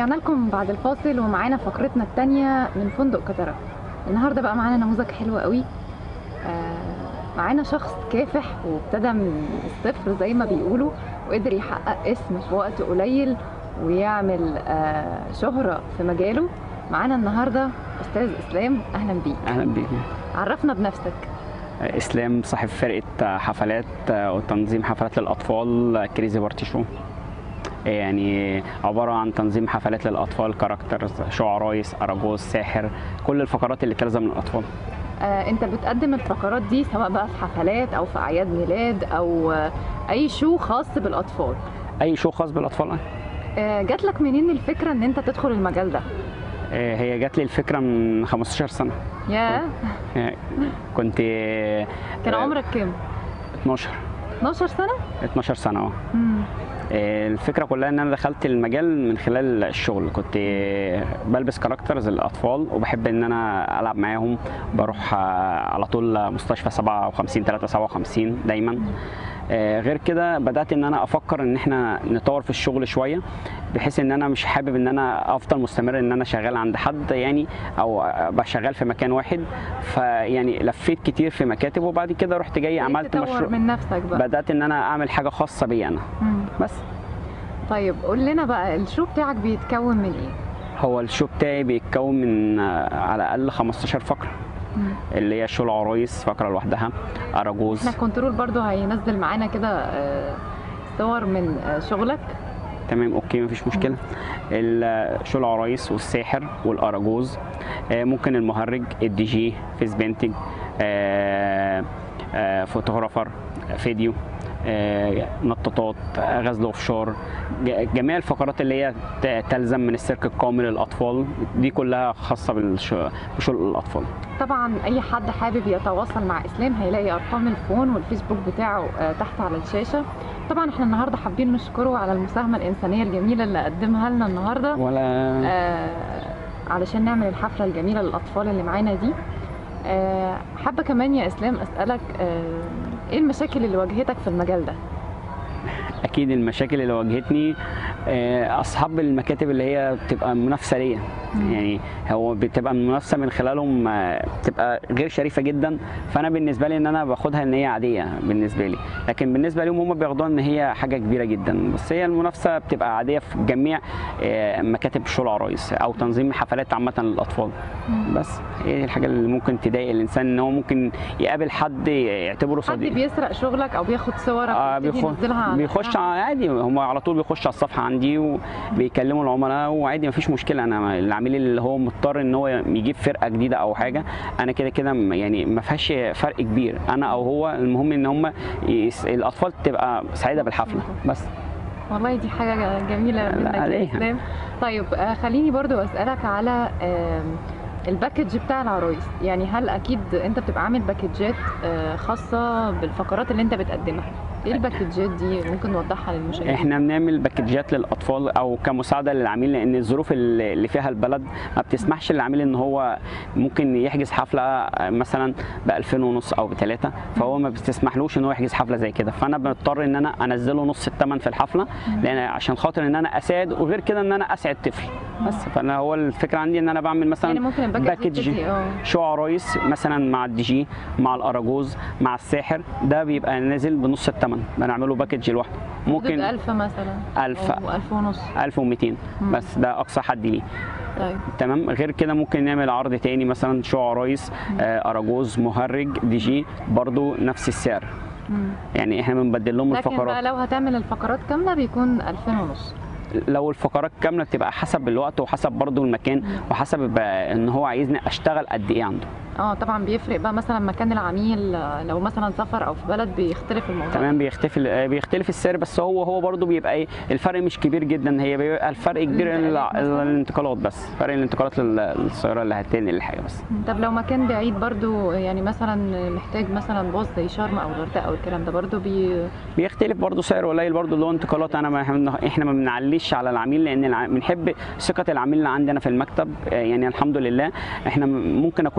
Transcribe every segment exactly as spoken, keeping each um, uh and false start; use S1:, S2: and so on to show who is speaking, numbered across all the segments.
S1: ورجعنا لكم بعد الفاصل ومعانا فقرتنا الثانيه من فندق كترة. النهارده بقى معانا نموذج حلو قوي. آه معانا شخص كافح وابتدى من الصفر زي ما بيقولوا، وقدر يحقق اسم في وقت قليل ويعمل آه شهرة في مجاله. معانا النهارده استاذ اسلام، اهلا بيك.
S2: اهلا بيك.
S1: عرفنا بنفسك.
S2: اسلام صاحب فرقه حفلات وتنظيم حفلات للاطفال كريزي بارتي شو. يعني عباره عن تنظيم حفلات للاطفال، كاركترز، شو عرايس، اراجوز، ساحر، كل الفقرات اللي تلزم الاطفال.
S1: آه انت بتقدم الفقرات دي سواء بقى في حفلات او في اعياد ميلاد او آه اي شو خاص بالاطفال؟
S2: اي شو خاص بالاطفال.
S1: آه جات لك منين الفكره ان انت تدخل المجال ده؟
S2: هي جات لي الفكره من خمستاشر سنه.
S1: ياه.
S2: كنت
S1: كان عمرك كام؟
S2: اتناشر.
S1: اتناشر سنه؟
S2: اتناشر سنه اه. الفكره كلها ان انا دخلت المجال من خلال الشغل. كنت بلبس كاركترز للاطفال وبحب ان انا العب معاهم، بروح على طول مستشفى سبعة وخمسين تلاتة سبعة وخمسين دايما. غير كده بدات ان انا افكر ان احنا نطور في الشغل شويه، بحيث ان انا مش حابب ان انا افضل مستمر ان انا شغال عند حد يعني، او ابقى شغال في مكان واحد. فيعني لفيت كتير في مكاتب وبعد كده رحت جاي عملت
S1: مشروع من نفسك بقى.
S2: بدات ان انا اعمل حاجه خاصه بي انا. مم. بس
S1: طيب قول لنا بقى الشو بتاعك بيتكون من ايه؟
S2: هو الشو بتاعي بيتكون من على الاقل خمستاشر فقره. مم. اللي هي شو العرايس فقره لوحدها، اراجوز.
S1: احنا الكنترول برضو هينزل معانا كده صور من شغلك.
S2: تمام اوكي مفيش مشكله. شو العرايس والساحر والاراجوز، ممكن المهرج، الدي جي، فيس بينتج، فوتوغرافر، فيديو، نطاطات، غزل اوفشور، جميع الفقرات اللي هي تلزم من السيرك القومي للاطفال، دي كلها خاصه بشغل الاطفال.
S1: طبعا اي حد حابب يتواصل مع اسلام هيلاقي ارقام الفون والفيسبوك بتاعه تحت على الشاشه. طبعا احنا النهارده حابين نشكره على المساهمه الانسانيه الجميله اللي قدمها لنا النهارده،
S2: ولا
S1: آه علشان نعمل الحفله الجميله للاطفال اللي معانا دي. آه حابه كمان يا اسلام اسالك آه ايه المشاكل اللي واجهتك في المجال ده؟
S2: اكيد المشاكل اللي واجهتني اصحاب المكاتب اللي هي بتبقى منافسه ليا، يعني هو بتبقى المنافسه من خلالهم بتبقى غير شريفه جدا. فانا بالنسبه لي ان انا باخدها ان هي عاديه بالنسبه لي، لكن بالنسبه لهم هم بياخدوها ان هي حاجه كبيره جدا. بس هي المنافسه بتبقى عاديه في جميع مكاتب شو العرايس او تنظيم حفلات عامه للاطفال. بس هي دي الحاجه اللي ممكن تضايق الانسان، ان هو ممكن يقابل حد يعتبره صديق،
S1: حد بيسرق شغلك او بياخد صورك
S2: آه بينزلها بيخش عادي. هم على طول بيخش على الصفحه عندي وبيكلموا العملاء وعادي مفيش مشكله. انا العميل اللي هو مضطر ان هو يجيب فرقه جديده او حاجه، انا كده كده يعني ما فيهاش فرق كبير، انا او هو. المهم ان هم يس... الاطفال تبقى سعيده بالحفله بس.
S1: والله دي حاجه جميله منك يا اسلام. طيب خليني برضو اسالك على الباكج بتاع العرايس. يعني هل اكيد انت بتبقى عامل باكجات خاصه بالفقرات اللي انت بتقدمها؟ ايه الباكجات دي ممكن نوضحها للمشاهدين؟
S2: احنا بنعمل باكجات للاطفال او كمساعده للعميل، لان الظروف اللي فيها البلد ما بتسمحش للعميل ان هو ممكن يحجز حفله مثلا ب ألفين ونص او بثلاثه، فهو ما بتسمحلوش ان هو يحجز حفله زي كده. فانا بضطر ان انا انزله نص الثمن في الحفله، لان عشان خاطر ان انا اساعد، وغير كده ان انا اسعد طفل بس. فانا هو الفكره عندي ان انا بعمل مثلا
S1: يعني ممكن
S2: باكج شو عرايس مثلا مع الدي جي، مع الاراجوز، مع الساحر، ده بيبقى نازل بنص الثمن، بنعمله باكج لوحده. ممكن
S1: ألف مثلا،
S2: ألف
S1: أو ألف ونص،
S2: ألف ومئتين بس، ده اقصى حد ليه.
S1: طيب
S2: تمام. غير كده ممكن نعمل عرض تاني مثلا شو عرايس، آه اراجوز، مهرج، دي جي، برضو نفس السعر. مم. يعني احنا بنبدل لهم الفقرات.
S1: لكن بقى لو هتعمل الفقرات كامله بيكون ألفين ونص.
S2: لو الفقرات كامله بتبقى حسب الوقت وحسب برضو المكان وحسب ان هو عايزني اشتغل قد ايه عنده.
S1: اه طبعا بيفرق بقى مثلا مكان العميل، لو مثلا سفر او في بلد بيختلف الموضوع.
S2: تمام بيختلف بيختلف السعر، بس هو هو برضو بيبقى ايه، الفرق مش كبير جدا. هي بيبقى الفرق كبير الانتقالات بس، فرق الانتقالات للسياره اللي هتنقل الحاجه بس.
S1: طب لو مكان بعيد برضو، يعني مثلا محتاج مثلا باص زي شرم او الغردقه او الكلام ده، برضو بي...
S2: بيختلف برضو، سعر قليل برضو اللي هو انتقالات. انا ما احنا ما بنعليش على العميل، لان بنحب ثقه العميل اللي عندنا في المكتب. يعني الحمد لله احنا ممكن اكون انا من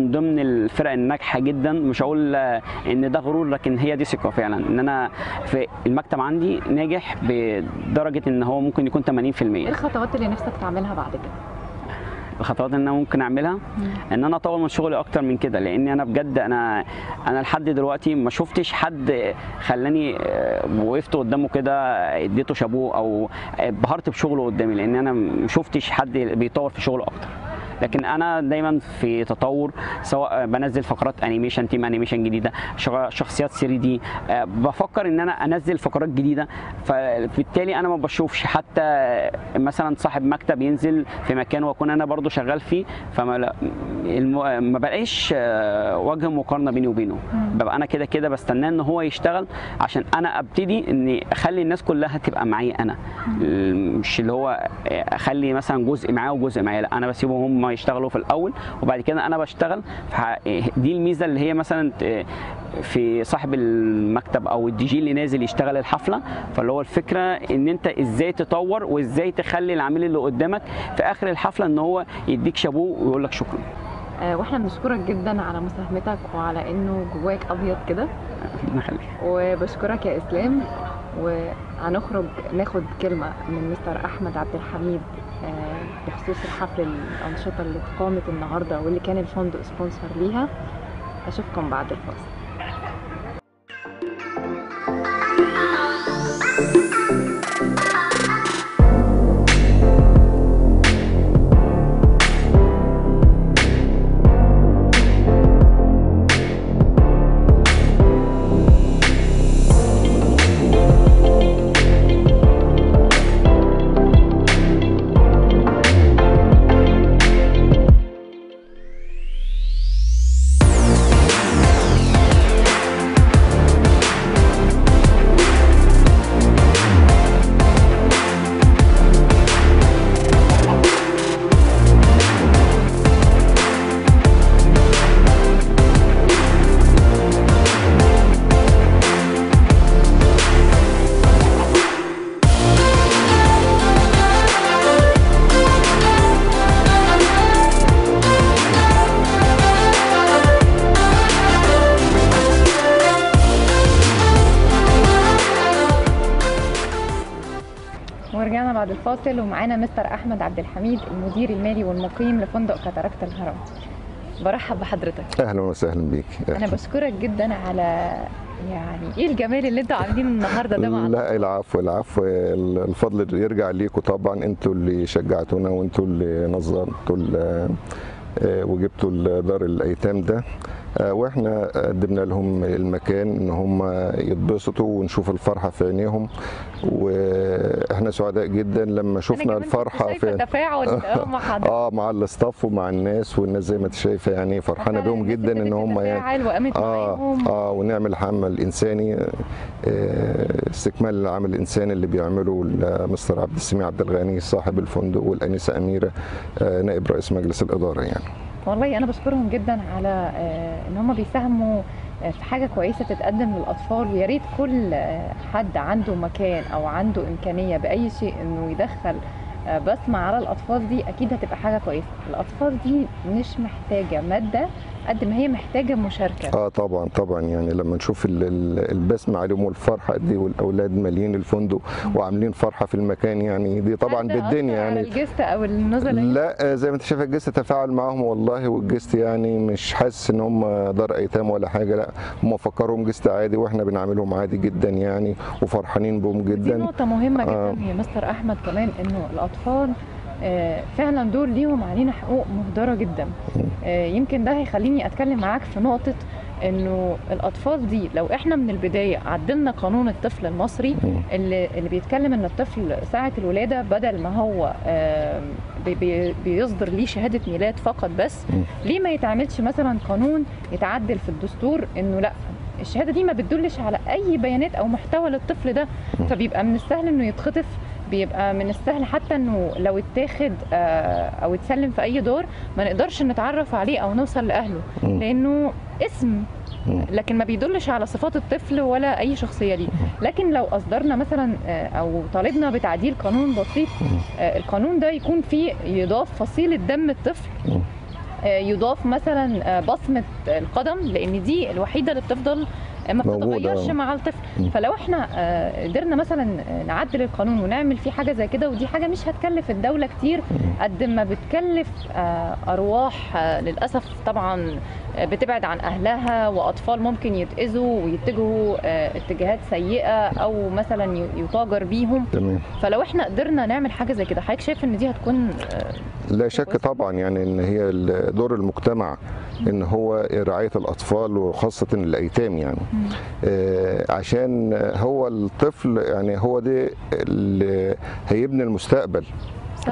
S2: من ضمن الفرق الناجحه جدا. مش هقول ان ده غرور، لكن هي دي ثقه فعلا ان انا في المكتب عندي ناجح بدرجه ان هو ممكن يكون ثمانين في المية.
S1: ايه الخطوات اللي نفسك تعملها بعد كده؟
S2: الخطوات اللي انا ممكن اعملها ان انا اطور من شغلي اكتر من كده، لان انا بجد انا انا لحد دلوقتي ما شفتش حد خلاني وقفت قدامه كده اديته شابوه او بهرت بشغله قدامي، لان انا ما شفتش حد بيطور في شغله اكتر. لكن انا دايما في تطور، سواء بنزل فقرات انيميشن، تيم انيميشن جديده، شخصيات ثري دي، بفكر ان انا انزل فقرات جديده. فبالتالي انا ما بشوفش حتى مثلا صاحب مكتب ينزل في مكان واكون انا برضو شغال فيه، فما ما بلاقيش وجه مقارنه بيني وبينه. ببقى انا كده كده بستناه ان هو يشتغل عشان انا ابتدي اني اخلي الناس كلها تبقى معايا انا، مش اللي هو اخلي مثلا جزء معاه وجزء معايا، لا انا بسيبهم هم يشتغلوا في الاول وبعد كده انا بشتغل. دي الميزه اللي هي مثلا في صاحب المكتب او الدي جي اللي نازل يشتغل الحفله، فاللي هو الفكره ان انت ازاي تطور وازاي تخلي العميل اللي قدامك في اخر الحفله ان هو يديك شابوه ويقول لك شكرا.
S1: واحنا بنشكرك جدا على مساهمتك وعلى انه جواك ابيض كده.
S2: ربنا يخليك.
S1: وبشكرك يا اسلام. وهنخرج ناخد كلمه من مستر احمد عبد الحميد بخصوص الحفل الانشطه اللي اتقامت النهارده واللي كان الفندق سبونسر ليها. اشوفكم بعد الفاصل. ورجعنا بعد الفاصل ومعانا مستر احمد عبد الحميد المدير المالي والمقيم لفندق كاتاراكت الهرم. برحب بحضرتك.
S3: اهلا وسهلا بيك.
S1: انا بشكرك جدا على يعني ايه الجمال اللي انتوا عاملينه النهارده ده معنا.
S3: لا العفو العفو، الفضل يرجع ليكم طبعا، انتوا اللي شجعتونا وانتوا اللي نظمتوا وجبتوا دار الايتام ده، واحنا قدمنا لهم المكان ان هم يتبسطوا ونشوف الفرحه في عينيهم، واحنا سعداء جدا لما شفنا الفرحه في
S1: تفاعل مع حضرتك
S3: اه مع الاستاف ومع الناس والناس زي ما انت شايفه، يعني فرحانه بيهم جدا ان هم يعني اه اه ونعمل عمل انساني، آه استكمال العمل الانساني اللي بيعمله مستر عبد السميع عبد الغني صاحب الفندق والانسه اميره آه نائب رئيس مجلس الاداره. يعني
S1: والله انا بشكرهم جدا على ان هم بيساهموا في حاجه كويسه تتقدم للاطفال، ويا ريت كل حد عنده مكان او عنده امكانيه باي شيء انه يدخل بسمه على الاطفال دي، اكيد هتبقى حاجه كويسه. الاطفال دي مش محتاجه ماده قد ما هي محتاجه مشاركه.
S3: اه طبعا طبعا، يعني لما نشوف البسمه عليهم والفرحه دي، والاولاد مالين الفندق وعاملين فرحه في المكان، يعني دي طبعا بالدنيا. يعني
S1: الجست او النزلاء
S3: لا زي ما انت شايف الجست تفاعل معاهم والله، والجست يعني مش حاسس ان هم دار ايتام ولا حاجه، لا هم فكرهم جست عادي واحنا بنعاملهم عادي جدا يعني، وفرحانين بهم جدا.
S1: دي نقطه مهمه جدا آه. يا مستر احمد كمان انه الاطفال فعلا دول ليهم علينا حقوق مهدره جدا. يمكن ده هيخليني اتكلم معاك في نقطه انه الاطفال دي لو احنا من البدايه عدلنا قانون الطفل المصري اللي اللي بيتكلم ان الطفل ساعه الولاده بدل ما هو بيصدر ليه شهاده ميلاد فقط بس، ليه ما يتعملش مثلا قانون يتعدل في الدستور انه لا الشهاده دي ما بتدلش على اي بيانات او محتوى للطفل ده، فبيبقى من السهل انه يتخطف، بيبقى من السهل حتى انه لو اتاخد او اتسلم في اي دور ما نقدرش نتعرف عليه او نوصل لاهله، لانه اسم لكن ما بيدلش على صفات الطفل ولا اي شخصيه ليه. لكن لو اصدرنا مثلا او طالبنا بتعديل قانون بسيط، القانون ده يكون فيه يضاف فصيله دم الطفل يضاف مثلا بصمه القدم، لان دي الوحيده اللي بتفضل ما بتتغيرش مع الطفل. فلو احنا قدرنا مثلا نعدل القانون ونعمل فيه حاجه زي كده، ودي حاجه مش هتكلف الدوله كتير قد ما بتكلف ارواح للاسف طبعا بتبعد عن اهلها، واطفال ممكن يتاذوا ويتجهوا اتجاهات سيئه او مثلا يتاجر بيهم.
S3: تمام.
S1: فلو احنا قدرنا نعمل حاجه زي كده، حضرتك شايف ان دي هتكون؟
S3: لا شك طبعا، يعني ان هي دور المجتمع ان هو رعايه الاطفال وخاصه الايتام، يعني آه عشان هو الطفل يعني هو ده اللي هيبني المستقبل.
S1: صح.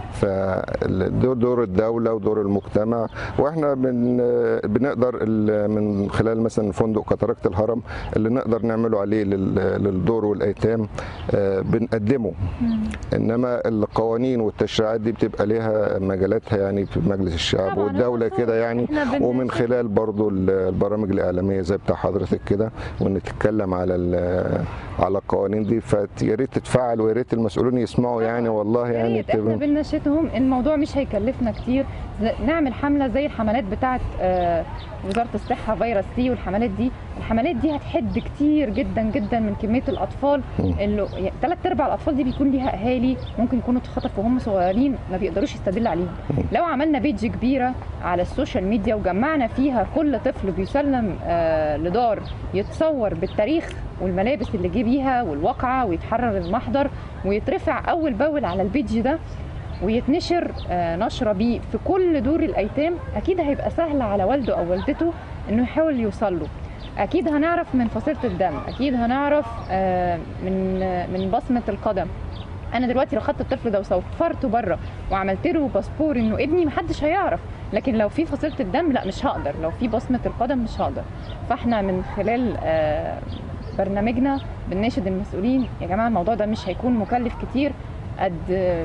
S3: فدور دور الدوله ودور المجتمع، واحنا بن بنقدر من خلال مثلا فندق كاتاراكت الهرم اللي نقدر نعمله عليه للدور والايتام بنقدمه. انما القوانين والتشريعات دي بتبقى ليها مجالاتها يعني في مجلس الشعب والدوله كده يعني، ومن خلال برضو البرامج الاعلاميه زي بتاع حضرتك كده، وان تتكلم على على القوانين دي، فيا ريت تتفعل ويا ريت المسؤولين يسمعوا يعني. والله يعني
S1: احنا بنناشدهم، الموضوع مش هيكلفنا كتير، نعمل حمله زي الحملات بتاعه وزاره الصحه فيروس سي والحملات دي. الحملات دي هتحد كتير جدا جدا من كميه الاطفال اللي ثلاث ارباع الاطفال دي بيكون ليها اهالي ممكن يكونوا اتخطفوا وهم صغيرين ما بيقدروش يستدلوا عليهم. لو عملنا بيج كبيره على السوشيال ميديا وجمعنا فيها كل طفل بيسلم آه لدار يتصور بالتاريخ والملابس اللي جه بيها والواقعه، ويتحرر المحضر ويترفع اول باول على البيج ده ويتنشر آه نشره بيه في كل دور الايتام، اكيد هيبقى سهل على والده او والدته انه يحاول يوصل له. اكيد هنعرف من فصيله الدم، اكيد هنعرف آه من من بصمه القدم. انا دلوقتي لو خدت الطفل ده وسافرته بره وعملت له باسبور انه ابني، محدش هيعرف. لكن لو في فصيله الدم لا مش هقدر، لو في بصمه القدم مش هقدر. فاحنا من خلال آه برنامجنا بنناشد المسؤولين، يا جماعه الموضوع ده مش هيكون مكلف كتير قد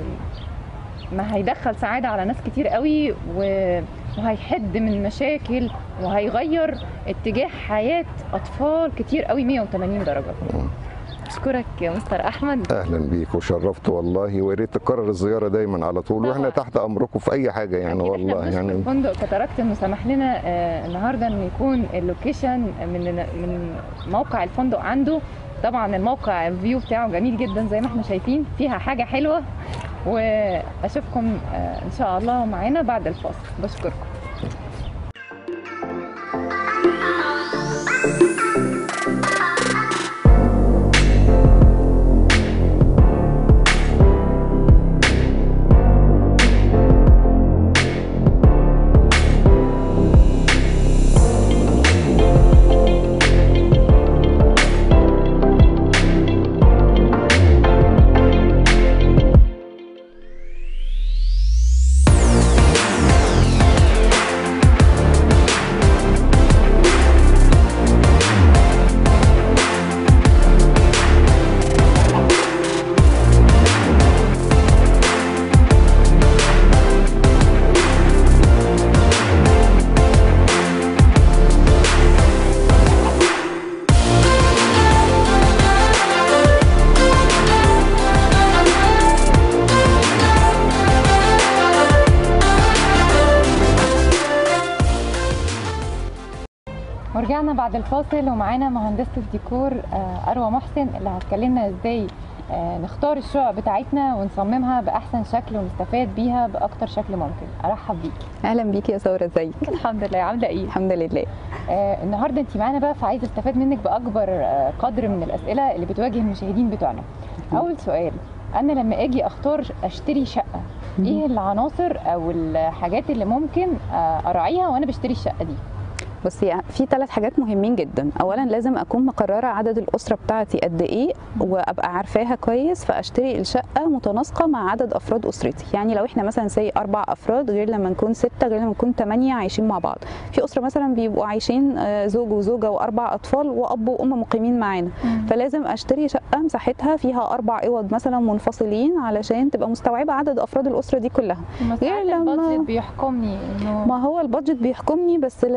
S1: ما هيدخل سعاده على ناس كتير قوي، وهيحد من مشاكل وهيغير اتجاه حياه اطفال كتير قوي مية وتمانين درجه. اشكرك يا مستر احمد.
S3: اهلا بيك وشرفت والله، ويا ريت تكرر الزياره دايما على طول، واحنا تحت امركم في اي حاجه يعني. والله يعني
S1: فندق كاتاراكت انه سمح لنا آه النهارده انه يكون اللوكيشن من من موقع الفندق عنده. طبعا الموقع الفيو بتاعه جميل جدا زي ما احنا شايفين، فيها حاجه حلوه. واشوفكم آه ان شاء الله معانا بعد الفاصل. بشكركم. ورجعنا بعد الفاصل ومعانا مهندسة الديكور أروى محسن اللي هتكلمنا ازاي نختار الشقق بتاعتنا ونصممها بأحسن شكل ونستفاد بيها بأكتر شكل ممكن. أرحب بيكي.
S4: أهلا بيكي يا سارة، ازيك؟
S1: الحمد لله، عاملة ايه؟
S4: الحمد لله.
S1: آه النهارده انت معانا بقى، فعايزة استفاد منك بأكبر آه قدر من الأسئلة اللي بتواجه المشاهدين بتوعنا. أول سؤال، أنا لما أجي أختار أشتري شقة، ايه العناصر أو الحاجات اللي ممكن آه أراعيها وأنا بشتري الشقة دي؟
S4: بصي، في ثلاث حاجات مهمين جدا. اولا لازم اكون مقرره عدد الاسره بتاعتي قد ايه وابقى عارفاها كويس، فاشتري الشقه متناسقه مع عدد افراد اسرتي. يعني لو احنا مثلا سي اربع افراد غير لما نكون سته غير لما نكون ثمانيه عايشين مع بعض. في اسره مثلا بيبقوا عايشين زوج وزوجه واربع اطفال واب وام مقيمين معانا، فلازم اشتري شقه مساحتها فيها اربع اوض مثلا منفصلين علشان تبقى مستوعبه عدد افراد الاسره دي كلها.
S1: غير لما البادجت بيحكمني انه
S4: ما هو البادجت بيحكمني، بس لازم اكون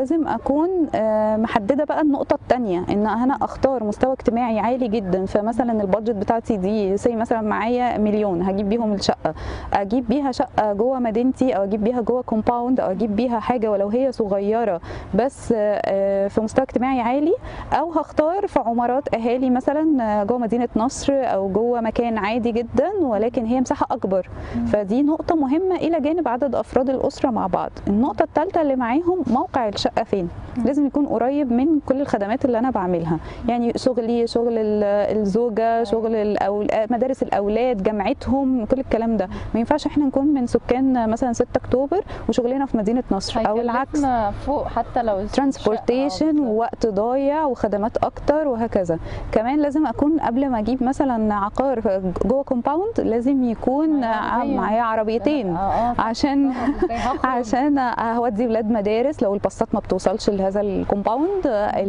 S4: اكون محدده بقى النقطه الثانيه، ان انا اختار مستوى اجتماعي عالي جدا. فمثلا البادجت بتاعتي دي سي مثلا معايا مليون، هجيب بيهم الشقه، اجيب بيها شقه جوه مدينتي، او اجيب بيها جوه كومباوند، او اجيب بيها حاجه ولو هي صغيره بس في مستوى اجتماعي عالي، او هختار في عمارات اهالي مثلا جوه مدينه نصر او جوه مكان عادي جدا ولكن هي مساحه اكبر. فدي نقطه مهمه الى جانب عدد افراد الاسره مع بعض. النقطه الثالثه اللي معاهم موقع الشقه فين، لازم يكون قريب من كل الخدمات اللي انا بعملها، يعني شغلي، شغل الزوجه، شغل الأولاد، مدارس الاولاد، جامعتهم، كل الكلام ده. ما ينفعش احنا نكون من سكان مثلا ستة اكتوبر وشغلنا في مدينه نصر او العكس،
S1: فوق حتى لو
S4: ترانسبورتيشن ووقت ضايع وخدمات اكتر وهكذا. كمان لازم اكون قبل ما اجيب مثلا عقار جوه كومباوند لازم يكون معايا عربيتين عشان عشان اودي ولاد مدارس لو الباصات ما بتوصلش لهذا الكومباوند،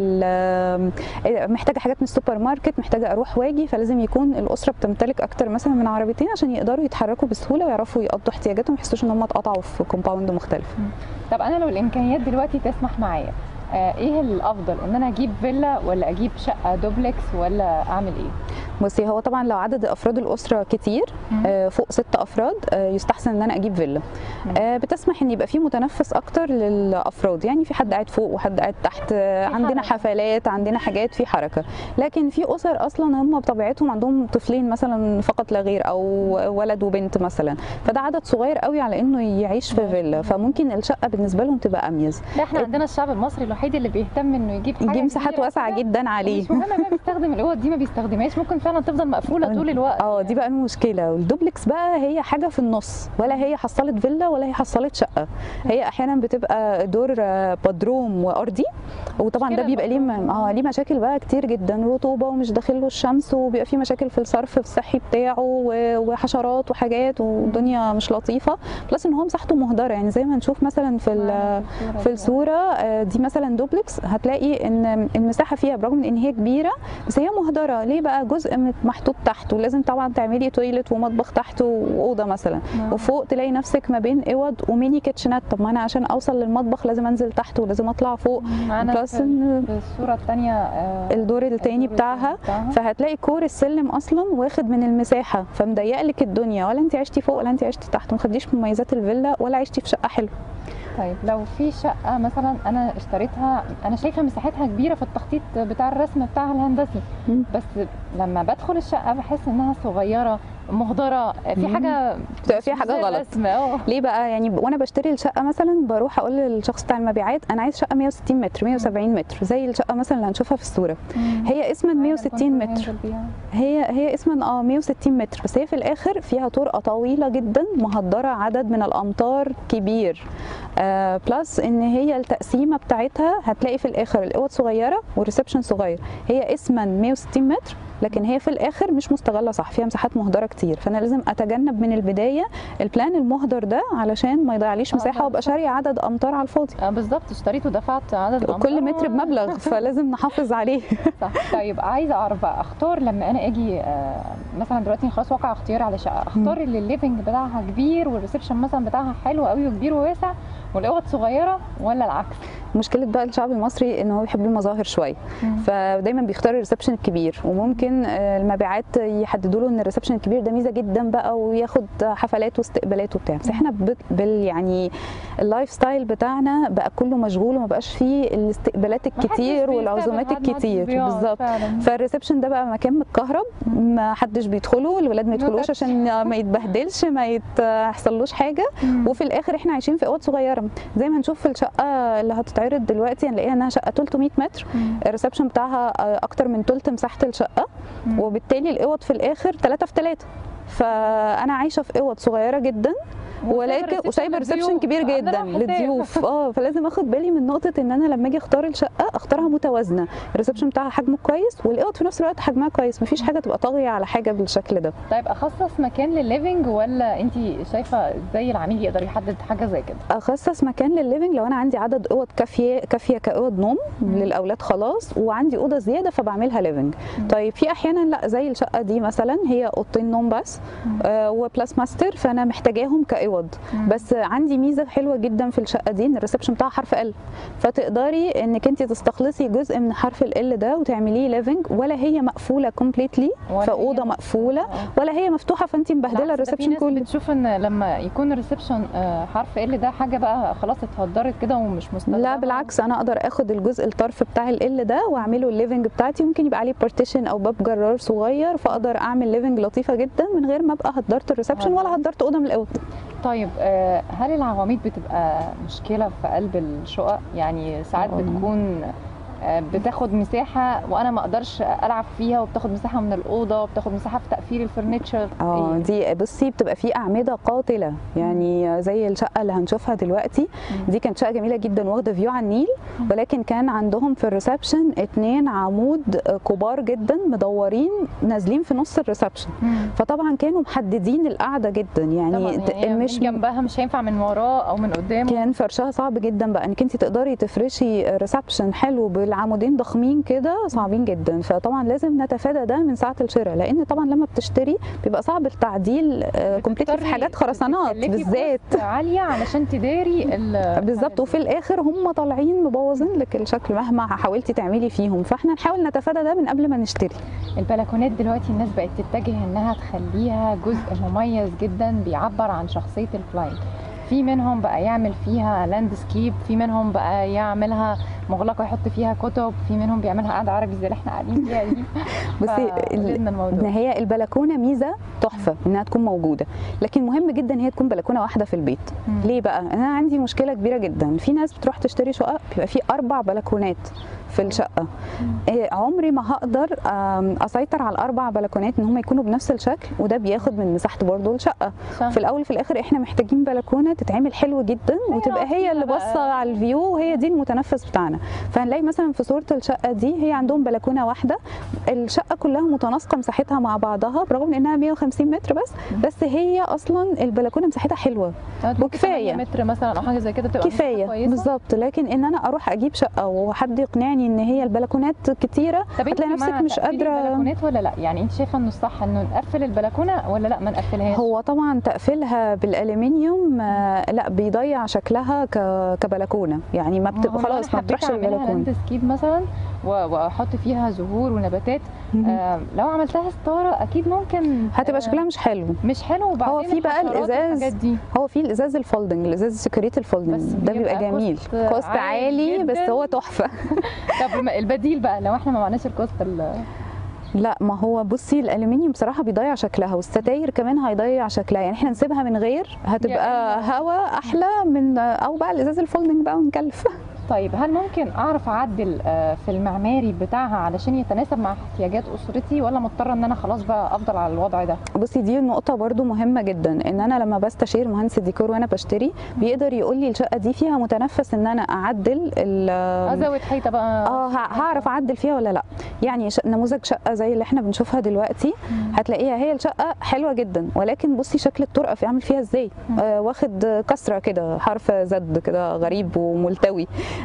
S4: محتاجه حاجات من السوبر ماركت، محتاجه اروح واجي. فلازم يكون الاسره بتمتلك اكتر مثلا من عربيتين عشان يقدروا يتحركوا بسهوله ويعرفوا يقضوا احتياجاتهم، ما يحسوش ان هم اتقطعوا في كومباوند مختلف.
S1: طب انا لو الامكانيات دلوقتي تسمح معايا، ايه الافضل، ان انا اجيب فيلا ولا اجيب شقه دوبلكس ولا اعمل ايه؟
S4: بصي، هو طبعا لو عدد افراد الاسره كتير آه فوق ست افراد آه يستحسن ان انا اجيب فيلا، آه بتسمح ان يبقى في متنفس اكتر للافراد، يعني في حد قاعد فوق وحد قاعد تحت، آه عندنا حفلات، عندنا حاجات في حركه. لكن في اسر اصلا هم بطبيعتهم عندهم طفلين مثلا فقط لا غير، او ولد وبنت مثلا، فده عدد صغير قوي على انه يعيش في فيلا، فممكن الشقه بالنسبه لهم تبقى اميز.
S1: احنا عندنا الشعب المصري الوحيد اللي بيهتم انه يجيب حاجه
S4: يجيب مساحات واسعه جدا عليه،
S1: مش مهم بقى بيستخدم الاوض دي ما بيستخدمهاش، ممكن فعلا تفضل مقفوله طول الوقت.
S4: اه دي بقى المشكله. والدوبلكس بقى هي حاجه في النص، ولا هي حصلت فيلا ولا هي حصلت شقه، هي احيانا بتبقى دور بدروم وارضي، وطبعا ده بيبقى ليه اه ليه مشاكل بقى كتير جدا، رطوبه ومش داخل له الشمس، وبيبقى في مشاكل في الصرف الصحي بتاعه وحشرات وحاجات والدنيا مش لطيفه، بلس ان هو مساحته مهدره. يعني زي ما نشوف مثلا في في الصوره دي مثلا دوبلكس، هتلاقي ان المساحه فيها برغم من ان هي كبيره بس هي مهدره. ليه بقى؟ جزء محطوط تحت، ولازم طبعا تعملي تويلت ومطبخ تحت واوضه مثلا، وفوق تلاقي نفسك ما بين اوض وميني كيتشنات. طب ما انا عشان اوصل للمطبخ لازم انزل تحت ولازم اطلع فوق.
S1: بلس في الصوره الثانيه
S4: الدور الثاني بتاعها، فهتلاقي كور السلم اصلا واخد من المساحه، فمضيق لك الدنيا، ولا انت عشتي فوق ولا انت عشتي تحت، ما خديش مميزات الفيلا ولا عشتي في شقه حلوه.
S1: طيب لو في شقه مثلا انا اشتريتها، انا شايفه مساحتها كبيره في التخطيط بتاع الرسم بتاعها الهندسي، بس لما بدخل الشقه بحس انها صغيره مهدره، في حاجه
S4: بتبقى فيها حاجه غلط. ليه بقى؟ يعني وانا بشتري الشقه مثلا بروح اقول للشخص بتاع المبيعات انا عايز شقه مية وستين متر، مية وسبعين متر، زي الشقه مثلا اللي هنشوفها في الصوره. مم. هي اسما مية وستين متر، هي هي اسما اه مية وستين متر، بس هي في الاخر فيها طرقه طويله جدا مهدره عدد من الامتار كبير، آه بلس ان هي التقسيمه بتاعتها هتلاقي في الاخر الاوض صغيره والريسبشن صغير. هي اسما مية وستين متر لكن هي في الاخر مش مستغله صح، فيها مساحات مهدره كتير، فانا لازم اتجنب من البدايه البلان المهدر ده علشان ما يضيعليش مساحه وابقى شاريه عدد امتار على الفاضي.
S1: اه بالظبط، اشتريت ودفعت عدد امتار،
S4: كل متر بمبلغ فلازم نحافظ عليه.
S1: صح. طيب عايزه اعرف بقى، اختار لما انا اجي آه مثلا دلوقتي خلاص وقع اختيار على شقه، اختار اللي الليفنج بتاعها كبير والريسبشن مثلا بتاعها حلو قوي وكبير وواسع، والاوض صغيره، ولا العكس؟
S4: مشكله بقى الشعب المصري ان هو بيحب المظاهر شويه، فدايما بيختار الريسبشن الكبير، وممكن المبيعات يحددوا له ان الريسبشن الكبير ده ميزه جدا بقى وياخد حفلات واستقبالات وبتاع، بس احنا بال يعني اللايف ستايل بتاعنا بقى كله مشغول وما بقاش فيه الاستقبالات الكتير والعزومات الكتير بالظبط، فالريسبشن ده بقى مكان متكهرب ما حدش بيدخله، الولاد ما يدخلوش عشان ما يتبهدلش ما يحصلوش حاجه، وفي الاخر احنا عايشين في اوض صغيره زي ما هنشوف في الشقه اللي هتتعرض دلوقتي، هنلاقيها انها شقه تلتمية متر، الريسبشن بتاعها اكتر من ثلث مساحه الشقه، وبالتالي الاوض في الاخر ثلاثة في ثلاثة، فانا عايشه في اوض صغيره جدا ولكن وسايبه ريسبشن كبير جدا للضيوف. اه فلازم اخد بالي من نقطه ان انا لما اجي اختار الشقه اختارها متوازنه، الريسبشن بتاعها حجمه كويس والاوض في نفس الوقت حجمها كويس، مفيش حاجه تبقى طاغيه على حاجه بالشكل ده.
S1: طيب اخصص مكان للليفنج، ولا انت شايفه ازاي العميل يقدر يحدد حاجه زي كده؟
S4: اخصص مكان للليفنج لو انا عندي عدد اوض كافيه كافيه كاوض نوم مم. للاولاد خلاص، وعندي اوضه زياده فبعملها ليفنج. طيب في احيانا لا، زي الشقه دي مثلا هي اوضتين نوم بس آه وبلاس ماستر، فانا محتاجاهم كاوض الاوض. بس عندي ميزه حلوه جدا في الشقه دي ان الريسبشن بتاعها حرف ال، فتقدري انك انت تستخلصي جزء من حرف ال ده وتعمليه ليفنج، ولا هي مقفوله كومبليتلي في اوضه مقفوله ولا هي مفتوحه فانت مبهدله الريسبشن كله.
S1: بتشوف ان لما يكون الريسبشن حرف ال ده حاجه بقى خلاص اتهدرت كده ومش مستخدمه.
S4: لا بالعكس، انا اقدر اخد الجزء الطرف بتاع ال ده واعمله الليفنج بتاعتي، ممكن يبقى عليه بارتيشن او باب جرار صغير، فاقدر اعمل ليفنج لطيفه جدا من غير ما ابقى هدرت الريسبشن ولا هدرت اوضه من الاوض.
S1: طيب هل العواميد بتبقى مشكله في قلب الشقق؟ يعني ساعات بتكون بتاخد مساحه وانا ما اقدرش العب فيها، وبتاخد مساحه من الاوضه، وبتاخد مساحه في تقفيل الفرنتشر.
S4: اه دي بصي بتبقى في اعمده قاتله، يعني زي الشقه اللي هنشوفها دلوقتي دي كانت شقه جميله جدا واخده فيو على النيل، ولكن كان عندهم في الريسبشن اتنين عمود كبار جدا مدورين نازلين في نص الريسبشن، فطبعا كانوا محددين القعده جدا. يعني,
S1: يعني مش جنبها مش هينفع من وراه او من قدامه،
S4: كان فرشها صعب جدا بقى انك انت تقدري تفرشي ريسبشن حلو العمودين ضخمين كده صعبين جدا. فطبعا لازم نتفادى ده من ساعه الشراء، لان طبعا لما بتشتري بيبقى صعب التعديل كومبليت في حاجات خرسانات بالذات
S1: عاليه علشان تداري
S4: بالظبط، وفي الاخر هم طالعين مبوظين لك الشكل مهما حاولتي تعملي فيهم. فاحنا نحاول نتفادى ده من قبل ما نشتري.
S1: البلكونات دلوقتي الناس بقت تتجه انها تخليها جزء مميز جدا بيعبر عن شخصيه الكلاينت. في منهم بقى يعمل فيها لاندسكيب، في منهم بقى يعملها مغلقه يحط فيها كتب، في منهم بيعملها قعده عربي زي اللي احنا قاعدين فيها دي.
S4: بصي ان هي البلكونه ميزه تحفه انها تكون موجوده، لكن مهم جدا هي تكون بلكونه واحده في البيت. مم. ليه بقى؟ انا عندي مشكله كبيره جدا، في ناس بتروح تشتري شقق بيبقى في اربع بلكونات في الشقه. إيه عمري ما هقدر اسيطر على الاربع بلكونات ان هم يكونوا بنفس الشكل، وده بياخد من مساحه برضه الشقه. في الاول في الاخر احنا محتاجين بلكونه تتعمل حلو جدا وتبقى هي اللي باصه على الفيو وهي دي المتنفس بتاعنا. فهنلاقي مثلا في صوره الشقه دي هي عندهم بلكونه واحده، الشقه كلها متناسقه مساحتها مع بعضها برغم من انها مية وخمسين متر بس، بس هي اصلا البلكونه مساحتها حلوه وكفايه
S1: متر مثلا او حاجه زي كده تبقى
S4: كفايه بالظبط. لكن ان انا اروح اجيب شقه وحد يقنعني ان هي البلكونات كتيره هتلاقي نفسك مش قادره.
S1: البلكونات ولا لا؟ يعني انت شايفه انه الصح انه نقفل البلكونه ولا لا ما نقفلهاش؟
S4: هو طبعا تقفيلها بالالومنيوم آه لا بيضيع شكلها كبلكونه، يعني ما بتبقى خلاص ما بتروحش البلكونه.
S1: لاندسكيب مثلا واحط فيها زهور ونباتات، آه لو عملتها ستاره اكيد ممكن
S4: هتبقى آه شكلها مش حلو
S1: مش حلو. وبعدين
S4: هو في بقى الازاز، هو في الازاز الفولدنج، الازاز السكريت الفولدنج ده بيبقى جميل، كوست عالي جداً. بس هو تحفه.
S1: طب البديل بقى لو احنا ما معناش الكوست
S4: لا ما هو بصي الالومنيوم بصراحه بيضيع شكلها، والستاير كمان هيضيع شكلها، يعني احنا نسيبها من غير هتبقى هوا احلى من او بقى الازاز الفولدنج بقى ونكلف.
S1: طيب هل ممكن اعرف اعدل في المعماري بتاعها علشان يتناسب مع احتياجات اسرتي، ولا مضطره ان انا خلاص بقى افضل على الوضع ده؟
S4: بصي دي نقطه برضو مهمه جدا، ان انا لما بستشير مهندس الديكور وانا بشتري بيقدر يقول لي الشقه دي فيها متنفس ان انا اعدل
S1: ازود حيطه بقى
S4: اه هعرف اعدل فيها ولا لا. يعني نموذج شقه زي اللي احنا بنشوفها دلوقتي مم. هتلاقيها هي الشقه حلوه جدا، ولكن بصي شكل الطرقه في عامل فيها ازاي، آه واخد كسره كده حرف زد كده غريب وملتوي.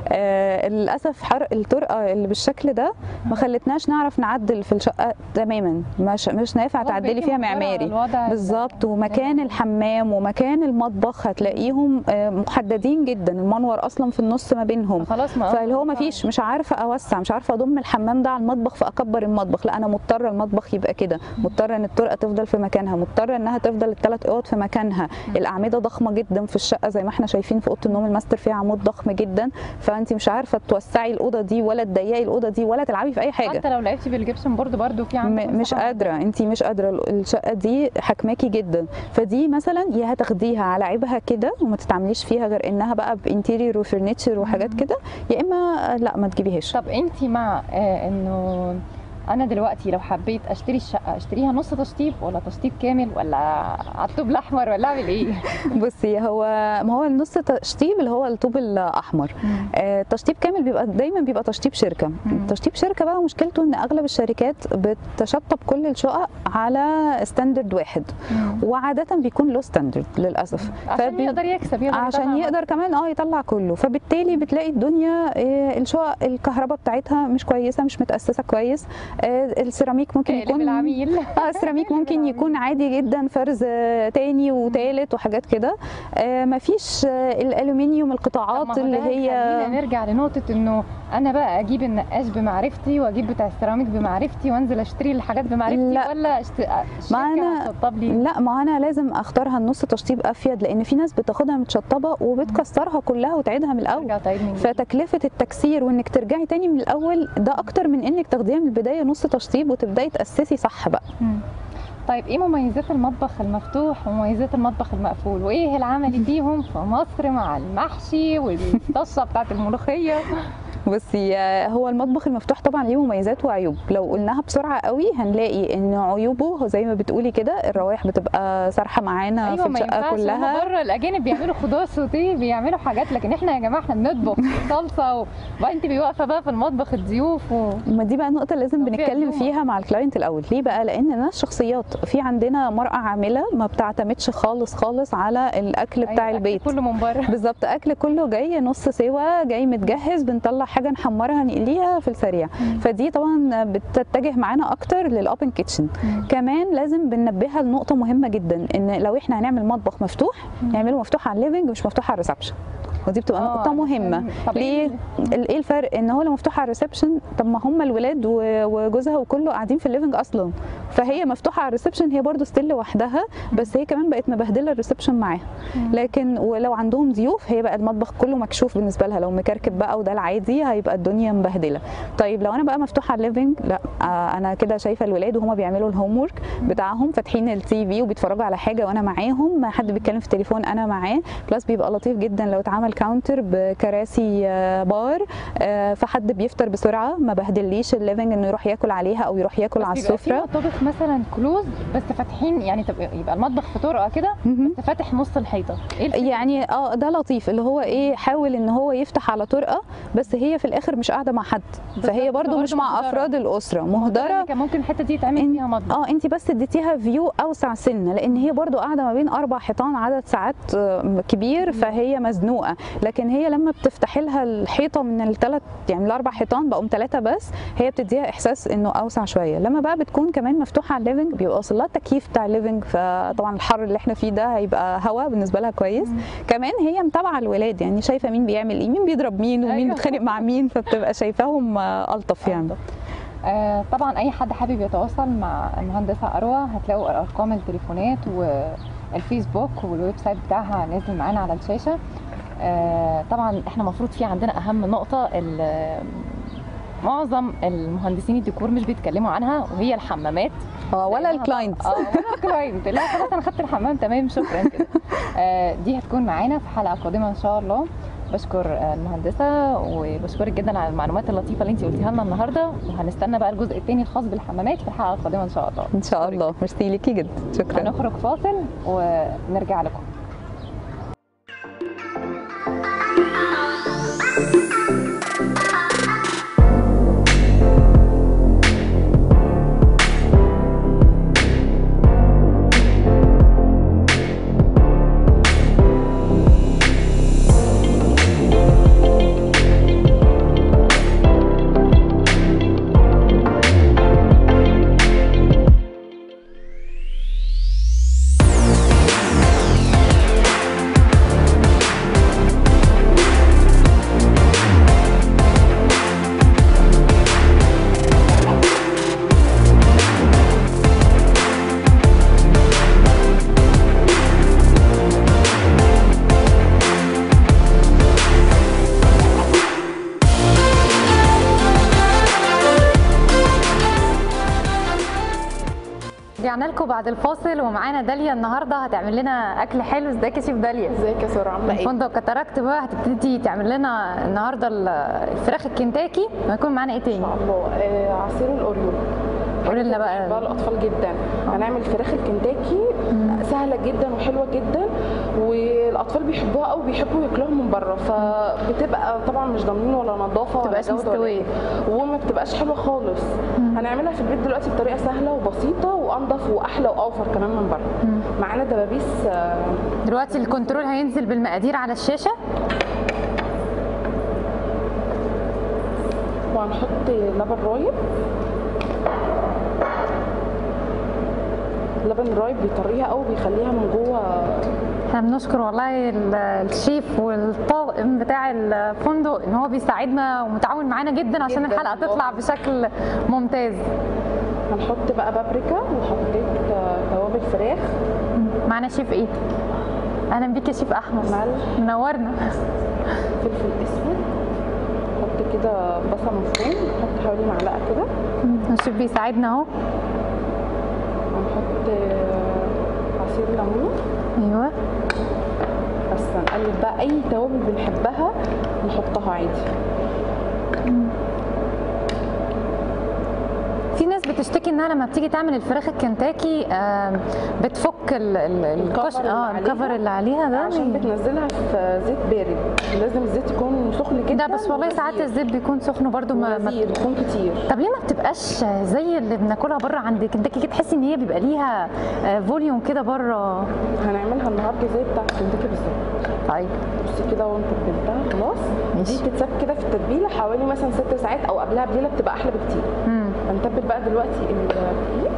S4: آه للاسف حرق الطرقه اللي بالشكل ده ما خلتناش نعرف نعدل في الشقه تماما، مش مش نافع تعدلي فيها معماري بالظبط. ومكان الحمام ومكان المطبخ هتلاقيهم آه محددين جدا، المنور اصلا في النص ما بينهم، فاللي هو ما فيش مش عارفه اوسع، مش عارفه اضم الحمام ده على المطبخ فاكبر المطبخ، لا انا مضطره المطبخ يبقى كده، مضطره ان الطرقه تفضل في مكانها، مضطره انها تفضل الثلاث اوض في مكانها. الاعمده ضخمه جدا في الشقه زي ما احنا شايفين في اوضه النوم الماستر فيها عمود ضخم جدا، فانت مش عارفه توسعي الاوضه دي ولا تضيقي الاوضه دي ولا تلعبي في اي حاجه.
S1: حتى لو لعبتي بالجبسون بورد برده في عندك
S4: مش قادره، انت مش قادره، الشقه دي حكماكي جدا. فدي مثلا يا هتاخديها على عيبها كده وما تتعامليش فيها غير انها بقى بانتيريور وفرنتشر وحاجات كده، يا اما لا ما تجيبيهاش.
S1: طب انت مع آه انه انا دلوقتي لو حبيت اشتري الشقه اشتريها نص تشطيب ولا تشطيب كامل ولا على الطوب الاحمر ولا اعمل ايه؟
S4: بصي هو ما هو النص تشطيب اللي هو الطوب الاحمر، آه تشطيب كامل بيبقى دايما بيبقى تشطيب شركه. مم. تشطيب شركه بقى مشكلته ان اغلب الشركات بتشطب كل الشقق على ستاندرد واحد، مم. وعاده بيكون له ستاندرد للاسف،
S1: عشان فبي... يقدر يكسب يقدر
S4: عشان يقدر كمان اه يطلع كله، فبالتالي بتلاقي الدنيا آه الشقق الكهرباء بتاعتها مش كويسه، مش متاسسه كويس، السيراميك ممكن يكون
S1: العميل
S4: اه السيراميك ممكن يكون عادي جدا، فرز تاني وتالت وحاجات كده. مفيش الالومنيوم القطاعات اللي هي.
S1: خلينا نرجع لنقطه انه انا بقى اجيب النقاش بمعرفتي واجيب بتاع السيراميك بمعرفتي وانزل اشتري الحاجات بمعرفتي، لا. ولا اشت...
S4: ما انا لا ما انا لازم اختارها النص تشطيب افيد، لان في ناس بتاخدها متشطبه وبتكسرها كلها وتعيدها من الاول، فتكلفه التكسير وانك ترجعي تاني من الاول ده اكتر من انك تاخديها من البدايه نص تشطيب وتبداي تاسسي صح بقى.
S1: مم. طيب ايه مميزات المطبخ المفتوح ومميزات المطبخ المقفول، وايه العملي فيهم في مصر مع المحشي والطشه بتاعت الملوخيه؟
S4: بصي هو المطبخ المفتوح طبعا ليه مميزات وعيوب، لو قلناها بسرعه قوي هنلاقي ان عيوبه زي ما بتقولي كده الروائح بتبقى سارحه معانا. أيوة في الشقه كلها.
S1: بره الاجانب بيعملوا خضار سوتيه بيعملوا حاجات، لكن احنا يا جماعه احنا بنطبخ صلصه وبقى انت واقفه بقى في المطبخ الضيوف و...
S4: ما دي بقى النقطه اللي لازم بنتكلم فيها مع الكلاينت الاول. ليه بقى؟ لان الناس شخصيات، في عندنا مرأة عامله ما بتعتمدش خالص خالص على الاكل بتاع
S1: أيوة
S4: البيت
S1: كله من بره
S4: بالظبط، اكل كله جاي نص سوا جاي متجهز، بنطلع حاجه نحمرها نقليها في السريع. مم. فدي طبعا بتتجه معانا اكتر للاوبن كيتشن. كمان لازم بننبهها لنقطه مهمه جدا، ان لو احنا هنعمل مطبخ مفتوح مم. نعمله مفتوح على الليفنج مش مفتوح على الريسبشن، ودي بتبقى نقطه مهمه. ليه؟ ايه الفرق؟ ان هو لو مفتوح على الريسبشن طب ما هم الولاد وجوزها وكله قاعدين في الليفنج اصلا، فهي مفتوحه على الريسبشن هي برده ستيل لوحدها، بس هي كمان بقت مبهدله الريسبشن معاها. لكن ولو عندهم ضيوف هي بقى المطبخ كله مكشوف بالنسبه لها، لو مكركب بقى وده العادي هيبقى الدنيا مبهدله. طيب لو انا بقى مفتوحه على الليفنج، لا آه انا كده شايفه الولاد وهم بيعملوا الهوم ورك بتاعهم فاتحين التي في وبيتفرجوا على حاجه وانا معاهم، ما حد بيتكلم في التليفون انا معاه. بلس بيبقى لطيف جدا لو اتعمل كاونتر بكراسي بار، فحد بيفطر بسرعه ما بهدليش الليفنج انه يروح ياكل عليها او يروح ياكل على السفره.
S1: مطابخ مثلا كلوز بس فاتحين، يعني يبقى المطبخ في طرقه كده بس فاتح نص الحيطه. إيه
S4: يعني اه ده لطيف، اللي هو ايه حاول ان هو يفتح على طرقه بس هي في الاخر مش قاعده مع حد، فهي برده مش مع مهدرة. افراد الاسره مهدره.
S1: كان ممكن الحته دي يتعمل فيها مطبخ.
S4: اه انت بس اديتيها فيو اوسع سنه، لان هي برده قاعده ما بين اربع حيطان عدد ساعات كبير فهي مزنوقه. لكن هي لما بتفتحي لها الحيطه من الثلاث يعني الاربع حيطان بقوا ثلاثه بس، هي بتديها احساس انه اوسع شويه. لما بقى بتكون كمان مفتوحه على الليفنج بيبقى واصل لها التكييف بتاع الليفنج، فطبعا الحر اللي احنا فيه ده هيبقى هواء بالنسبه لها كويس. مم. كمان هي متابعه الولاد، يعني شايفه مين بيعمل ايه، مين بيضرب مين ومين أيوة. بيتخانق مع مين، فبتبقى شايفاهم الطف يعني.
S1: آه طبعا اي حد حابب يتواصل مع المهندسه اروى هتلاقوا ارقام التليفونات والفيسبوك والويب سايت بتاعها نازل معانا على الشاشه. آه طبعا احنا المفروض في عندنا اهم نقطه معظم المهندسين الديكور مش بيتكلموا عنها، وهي الحمامات.
S4: اه ولا الكلاينت
S1: اه ولا الكلاينت لا خلاص انا خدت الحمام تمام شكرا كده. آه دي هتكون معانا في حلقه قادمه ان شاء الله. بشكر المهندسه وبشكرك جدا على المعلومات اللطيفه اللي انت قلتيها لنا النهارده، وهنستنى بقى الجزء الثاني الخاص بالحمامات في الحلقه القادمه ان شاء الله.
S4: ان شاء الله. ميرسي ليكي جدا، شكرا.
S1: هنخرج فاصل ونرجع لكم. رجعنا لكم بعد الفاصل ومعانا داليا النهارده هتعمل لنا اكل حلو. ازيك يا شيف داليا؟
S5: ازيك يا ساره عامله ايه؟
S1: فندق كاتاراكت بقى هتبتدي تعمل لنا النهارده الفراخ الكنتاكي، وهيكون معانا ايه تاني؟
S5: ان شاء الله آه عصير الاوريو.
S1: قولي لنا بقى.
S5: بقى الاطفال جدا. هنعمل فراخ الكنتاكي سهله جدا وحلوه جدا، والاطفال بيحبوها قوي بيحبوا ياكلوها من بره، فبتبقى طبعا مش ضامنين ولا نظافه ولا
S1: جوده مستويه
S5: وما بتبقاش حلوه خالص. مم. هنعملها في البيت دلوقتي بطريقه سهله وبسيطه وانضف واحلى واوفر كمان من بره. معانا دبابيس.
S1: دلوقتي الكنترول هينزل بالمقادير على الشاشه،
S5: وهنحط لبن رايب لبن الرايب بيطريها قوي، بيخليها من جوه.
S1: احنا بنشكر والله ال- الشيف والطاقم بتاع الفندق ان هو بيساعدنا ومتعاون معانا جدا عشان
S5: جداً.
S1: الحلقه تطلع بشكل ممتاز.
S5: هنحط بقى بابريكا وحطيت آه، توابل فراخ.
S1: معانا شيف ايه؟ اهلا بيك يا شيف احمد،
S5: ملح.
S1: منورنا.
S5: فلفل اسود. نحط كده بصل مفروم، نحط حوالي معلقه كده.
S1: الشيف بيساعدنا اهو.
S5: هنحط آه، عصير ليمون.
S1: ايوه.
S5: بس هنقلب بقى اي توابل بنحبها نحطها عادي.
S1: في ناس بتشتكي انها لما بتيجي تعمل الفراخ الكنتاكي آم، بتفك ال- ال- الكش
S5: الكفر اللي
S1: اه
S5: عليها.
S1: الكفر اللي عليها ده.
S5: عشان بتنزلها في زيت بارد، لازم الزيت يكون سخن جدا.
S1: ده بس والله ساعات
S5: وغزير.
S1: الزيت بيكون سخن برضو ما ما-
S5: وغزير يكون كتير.
S1: طب ليه ما بتبقاش زي اللي بناكلها بره عند كنتاكي كده، تحسي ان هي بيبقى ليها آه، فوليوم كده بره؟
S5: هنعملها النهارده زي بتاعت كنتاكي بالظبط.
S1: طيب
S5: بصي كده وانت بتبلتها خلاص.
S1: ماشي.
S5: دي بتتساب كده في التتبيله حوالي مثلا ست ساعات او قبلها بليله، بتبقى احلى بكتير.
S1: امم
S5: هنتبل بقى دلوقتي الدقيق.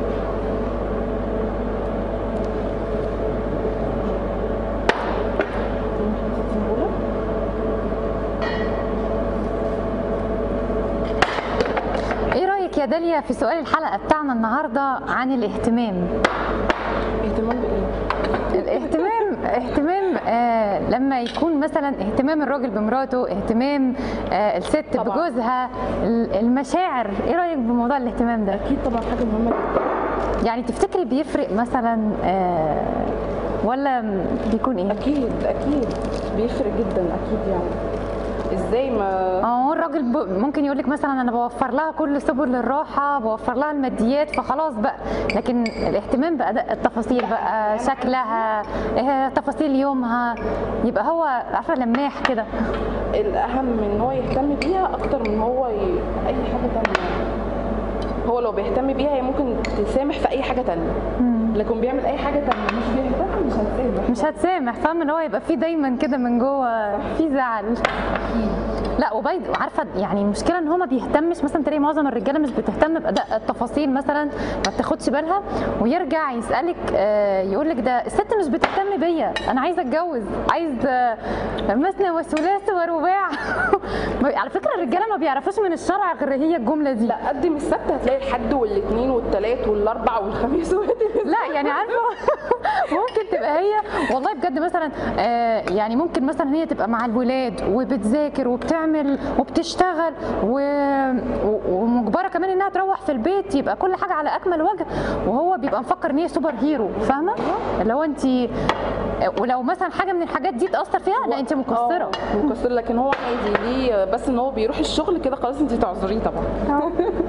S1: ايه رايك يا داليا في سؤال الحلقه بتاعنا النهارده عن الاهتمام؟
S5: اهتمام بايه؟
S1: الاهتمام اهتمام آه لما يكون مثلا اهتمام الراجل بمراته، اهتمام آه الست
S5: طبعاً.
S1: بجوزها، ال- المشاعر. ايه رايك بموضوع الاهتمام ده؟
S5: اكيد طبعا حاجه مهمه جدا.
S1: يعني تفتكري بيفرق مثلا آه ولا بيكون ايه؟
S5: اكيد اكيد بيفرق جدا اكيد. يعني ازاي ما
S1: اه هو الراجل ب- ممكن يقول لك مثلا انا بوفر لها كل سبل الراحه، بوفر لها الماديات فخلاص بقى، لكن الاهتمام باداء التفاصيل بقى، شكلها، آه، تفاصيل يومها، يبقى هو عارفه لماح كده.
S5: الاهم من ان هو يهتم بيها اكتر من هو ي... اي حاجه تانية. هو لو بيهتم بيها هي ممكن تسامح في اي حاجه تانية، لكن بيعمل اي حاجه تانية مش بيهتم مش هتسامح.
S1: مش هتسامح، فاهم اللي هو يبقى فيه دايما كده من جوه في زعل. لا وبيض عارفه يعني المشكله ان هو ما بيهتمش، مثلا تلاقي معظم الرجاله مش بتهتم باداء التفاصيل، مثلا ما بتاخدش بالها ويرجع يسالك آه يقول لك ده الست مش بتهتم بيا، انا عايزه اتجوز، عايز آه مثنى وثلاث ورباع. على فكره الرجاله ما بيعرفوش من الشرع غير هي الجمله دي.
S5: لا قدم السبت هتلاقي الحد والاثنين والثلاث والاربع والخميس.
S1: لا يعني عارفه ممكن تبقى هي والله بجد مثلا آه يعني ممكن مثلا هي تبقى مع الولاد وبتذاكر وبتعمل وبتشتغل و- و- ومجبره كمان انها تروح في البيت يبقى كل حاجه على اكمل وجه، وهو بيبقى مفكر ان هي سوبر هيرو، فاهمه؟ اللي هو انت ولو مثلا حاجه من الحاجات دي تاثر فيها لا انت مقصره.
S5: آه، مقصره، لكن هو عادي ليه بس ان هو بيروح الشغل كده خلاص انت تعذريه طبعا.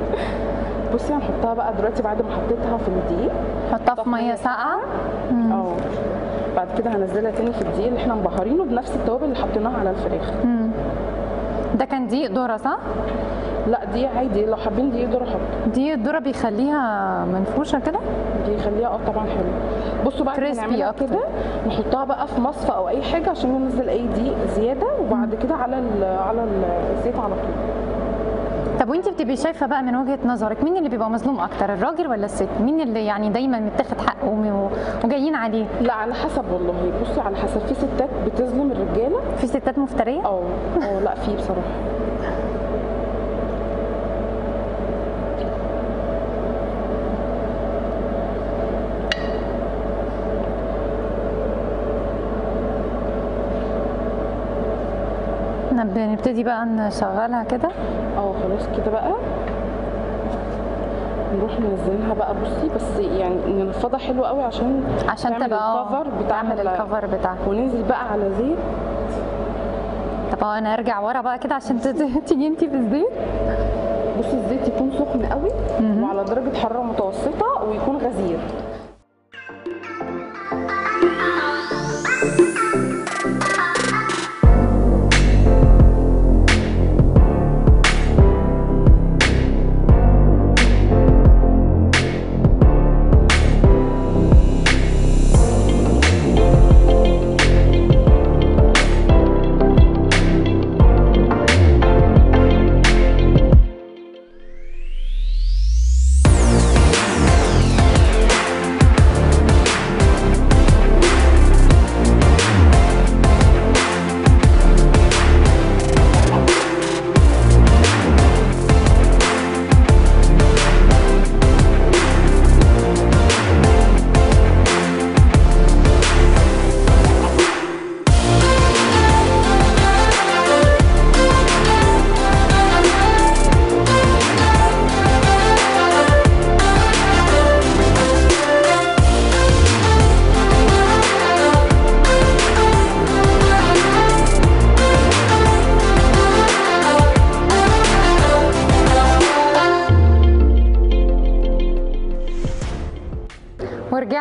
S5: بصي هنحطها بقى دلوقتي بعد ما حطيتها في الدقيق.
S1: حطها في ميه ساقعه.
S5: اه بعد كده هنزلها تاني في الدقيق اللي احنا مبهرينه بنفس التوابل اللي حطيناها على الفراخ.
S1: ده كان دقيق ذره صح؟
S5: لا دي عادي، لو حابين دقيق ذره حطوا.
S1: دقيق الذره بيخليها منفوشه كده.
S5: دي يخليها اه طبعا حلو. بصوا بعد ما
S1: كريسبي
S5: نعملها
S1: أكتر.
S5: كده نحطها بقى في مصفى او اي حاجه عشان ننزل اي دقيق زياده، وبعد كده على ال على الزيت على طول.
S1: طب وانت بتبقي شايفه بقى من وجهه نظرك مين اللي بيبقى مظلوم اكتر، الراجل ولا الست؟ مين اللي يعني دايما متاخد حقه وم- وجايين عليه؟
S5: لا على حسب والله. بصي على حسب، في ستات بتظلم الرجاله.
S1: في ستات مفتريه؟
S5: اه اه لا في بصراحه.
S1: نب- نبتدي بقى نشغلها كده.
S5: اه خلاص كده بقى نروح منزلينها بقى. بصي بس يعني ننفضها حلو قوي عشان
S1: عشان
S5: تعمل
S1: تبقى اه
S5: الكفر بتاعها
S1: تعمل
S5: ال-
S1: الكفر بتاعها.
S5: وننزل بقى على زيت.
S1: طب اه انا ارجع ورا بقى كده عشان تت- تيجي انت في الزيت.
S5: بصي الزيت يكون سخن قوي وعلى درجه حراره متوسطه ويكون غزير.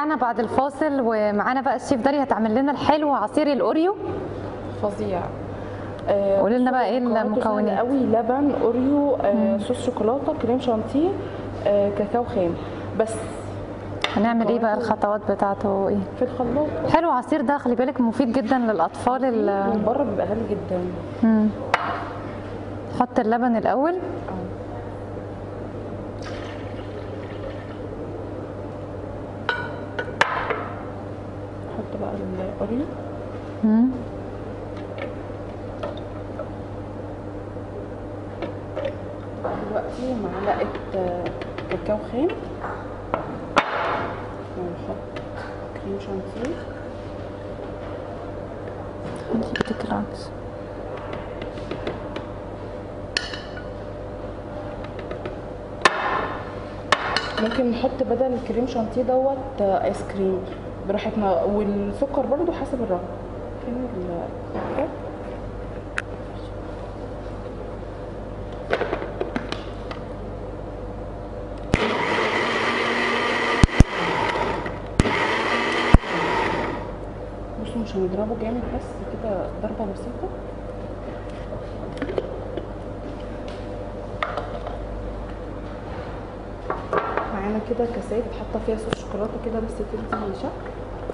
S1: ورجعنا بعد الفاصل، ومعانا بقى الشيف داليا هتعمل لنا الحلو عصير الاوريو.
S5: فظيع.
S1: قولي لنا بقى ايه المكونات.
S5: قوي: لبن، اوريو، آه صوص شوكولاته، كريم شانتيه، آه كاكاو خام. بس
S1: هنعمل ايه بقى؟ الخطوات بتاعته ايه؟
S5: في الخلاط.
S1: حلو. عصير ده خلي بالك مفيد جدا للاطفال.
S5: من بره بيبقى غالي جدا.
S1: امم نحط اللبن الاول.
S5: نحط بقى الاوريو.
S1: امم
S5: دلوقتي معلقه كاكاو خام، ونحط كريم شانتيه.
S1: انتي بتكرهش.
S5: ممكن نحط بدل الكريم شانتيه دوت ايس كريم براحتنا، والسكر برضو حسب الرغبه. فين السكر؟ بصوا مش هنضربه جامد، بس كده ضربه بسيطه. معانا كده كاسات حاطه فيها صوص شوكولاته كده بس تدي شكل.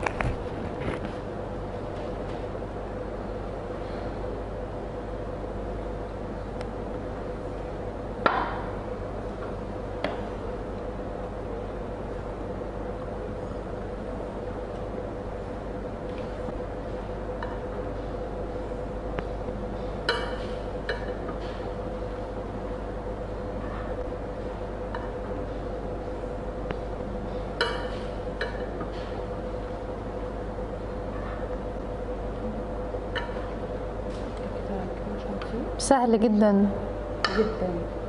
S1: سهل جدا
S5: جدا.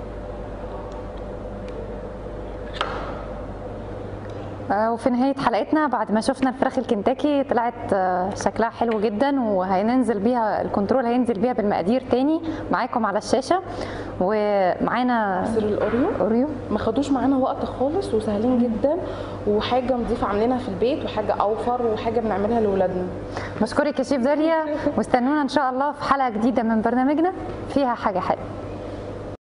S1: وفي نهاية حلقتنا بعد ما شفنا الفراخ الكنتاكي طلعت شكلها حلو جدا، وهننزل بيها الكنترول هينزل بيها بالمقادير تاني معاكم على الشاشة. ومعانا
S5: عصير الاوريو.
S1: اوريو
S5: ما خدوش معانا وقت خالص، وسهلين جدا، وحاجه نضيفه عاملينها في البيت، وحاجه اوفر، وحاجه بنعملها لاولادنا.
S1: بشكرك يا شيف داليا، واستنونا ان شاء الله في حلقة جديدة من برنامجنا فيها حاجة حلوة.